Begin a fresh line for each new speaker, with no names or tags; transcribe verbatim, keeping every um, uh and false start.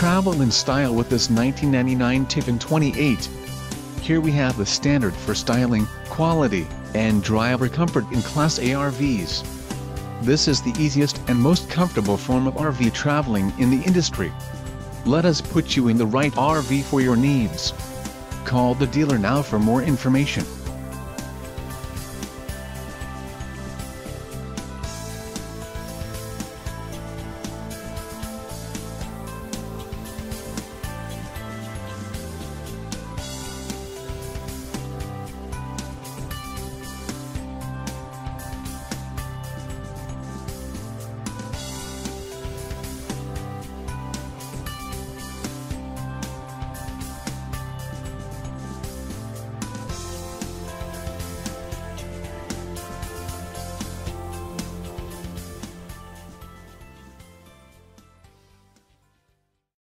Travel in style with this nineteen ninety-nine TIFFIN twenty-eight. Here we have the standard for styling, quality, and driver comfort in Class A R Vs. This is the easiest and most comfortable form of R V traveling in the industry. Let us put you in the right R V for your needs. Call the dealer now for more information.